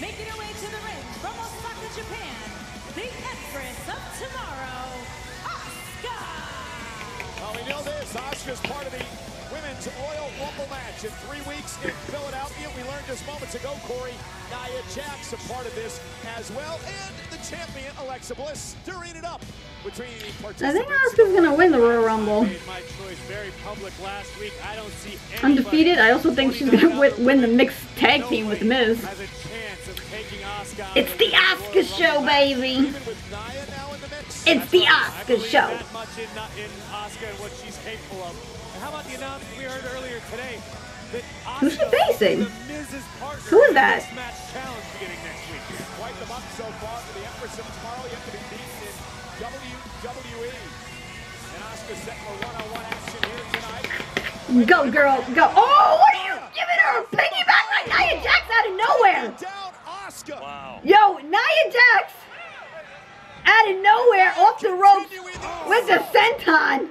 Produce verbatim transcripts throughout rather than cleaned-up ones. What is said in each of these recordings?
Making her way to the ring from Osaka, Japan, the Empress of Tomorrow, Asuka! Well, we know this. Asuka's part of the Women's Royal Rumble match in three weeks in Philadelphia. We learned just moments ago, Corey, Nia Jax a part of this as well, and the champion Alexa Bliss stirring it up between participants. I think Asuka's gonna win the Royal Rumble. I made my choice very public last week. I don't see Undefeated. I also think she's gonna win, win the mixed tag team with The Miz. has a chance of taking Asuka out It's of the Royal Asuka show, Rumble. baby. Even with Nia now in the mix. It's the I Asuka believe show. that much in, in Asuka and what she's capable of. And how about the announcement we heard earlier today that Who's she Asuka will be facing? the Miz's partner Who is in that? this match challenge beginning next week. Quite the month so far for the Empress of Tomorrow, yet to be beaten in W W E. And Asuka setting a one-on-one action here tonight. Go, girl, go. Oh, what are you giving her a piggyback like Nia Jax out of nowhere? Down Asuka. Wow. Yo, Nia Jax out of nowhere off the ropes with the senton.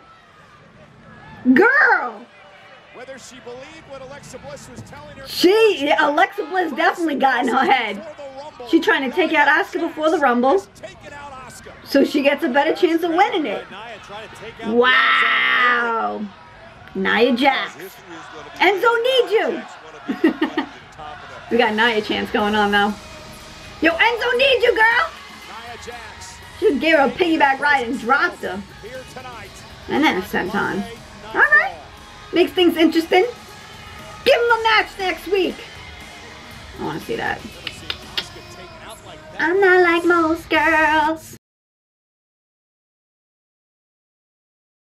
Girl, Whether she believed what Alexa Bliss was telling her. she, Alexa Bliss definitely got in her head. She trying to take out Asuka before the Rumble, Taking out Asuka. so she gets a better chance of winning it. Nia trying to take out Wow. Nia Jax. Enzo needs you. We got Nia chance going on though. Yo, Enzo needs you, girl. Nia Jax She gave her a piggyback ride and dropped her. here tonight. And then a senton. Alright. Makes things interesting. Give them a match next week. I want to see that. Asuka taken out like that. I'm not like most girls.